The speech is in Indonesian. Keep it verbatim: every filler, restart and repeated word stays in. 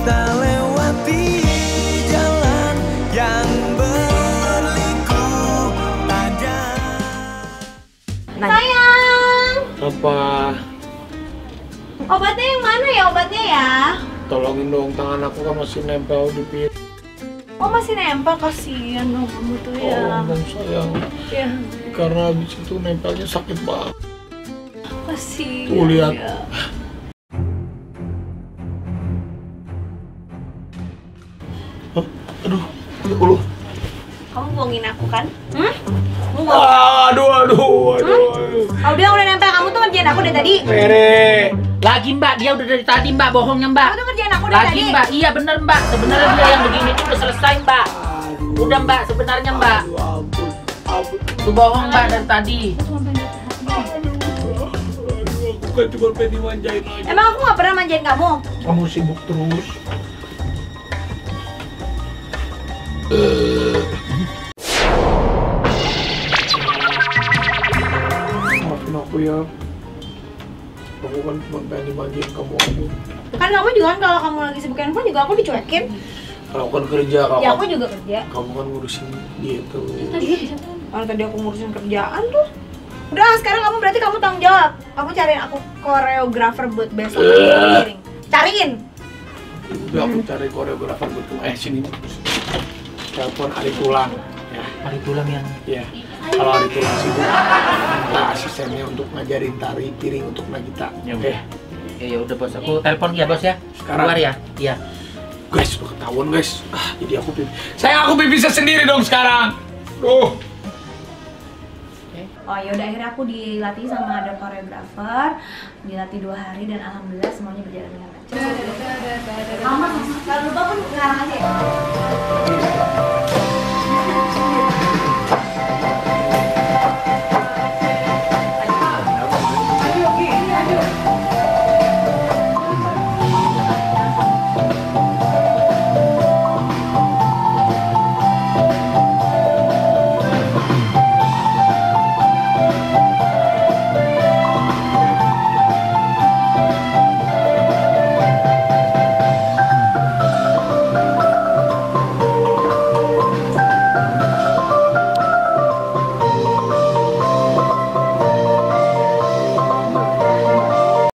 kita lewati jalan yang berliku tajam. Sayang, Apa? obatnya yang mana ya obatnya ya? Tolongin dong, tangan aku kan masih nempel di piring. Oh masih nempel, kasihan dong kamu tuh ya. Tolong dong sayang. Ya, Karena habis itu nempelnya sakit banget. kasihan. Tuh lihat. Ya. Hah? Aduh, ya Allah. Kamu bohongin aku kan? Hmm? Kamu bohongin. Aduh, aduh, aduh. Kalau dia udah nempel, kamu tuh ngerjain aku dari tadi. Mere. Lagi mbak, dia udah dari tadi mbak, bohongnya mbak. Kamu tuh ngerjain aku dari Lagi tadi. mbak, iya bener mbak. Sebenarnya dia yang begini tuh udah selesai mbak. Udah mbak, sebenarnya mbak. Aduh, ampun. Ampun. Tuh bohong mbak dari tadi. Aduh, aku kan cuma pengen manjain aja. Emang aku gak pernah manjain kamu? Kamu sibuk terus. Maafin aku ya. Aku kan cuma pengen dimanjain kamu aja. Kan kamu juga kan kalau kamu lagi sibuk handphone juga aku dicuekin. Kalau kan kerja, kamu, Ya aku juga kerja. kamu kan ngurusin dia tuh. Kalau tadi aku ngurusin kerjaan tuh. Udah sekarang kamu berarti kamu tanggung jawab. Kamu cariin aku koreografer buat besok. Eh. Cariin. Udah aku cari koreografer buat kamu. Eh sini. Telepon Ari Tulang. Ya, Mari tulang yang ya. Kalau Ari Tulang sibuk, minta asistennya untuk ngajarin tari piring untuk Nagita. Ya Oke. udah. Ya, ya udah bos, aku telepon ya bos ya. Sekarang. Keluar ya. Iya. Guys, udah ketahuan guys. Ah, jadi aku pipis. Saya aku pipisnya sendiri dong sekarang. Tuh. Oh ya udah akhirnya aku dilatih sama ada koreografer, dilatih dua hari dan alhamdulillah semuanya berjalan dengan